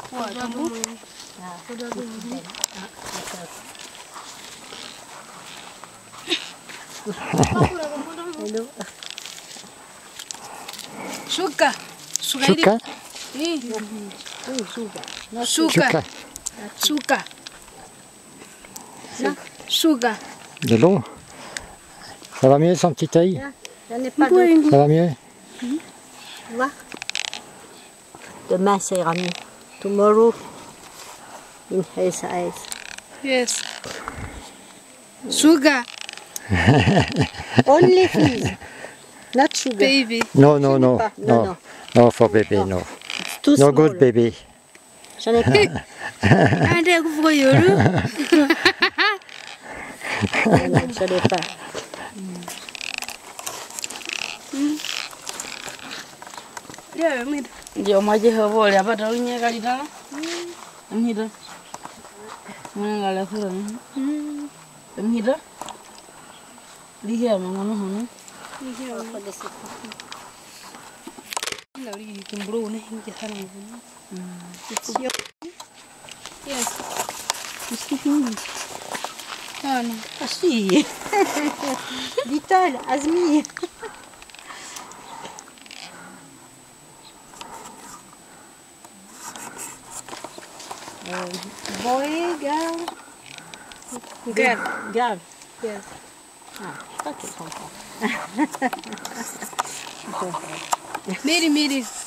Suka. Suka? Suka. Suka. Suka. De l'eau. Ça va mieux son petit œil? Ça va mieux? Demain ça ira mieux. Tomorrow in his eyes. Yes. Sugar. Only fish, not sugar. Baby. No, no, no. No, No, no. no for baby, no. It's too No small. good baby. J'en ai pas. Ande kufoyoru. Non, j'en ai pas. Yeah, me. Dia maje habo ya pada unya kali dah. Ini dah. Mana kala kurang. Ini dah. Lihat mana mana. Lauri kimbro ne hinja sana. Yes. Ah non. Si. Little, Azmi. Boy, girl. Girl. Girl. Yes. Ah, pas que son Miri miri.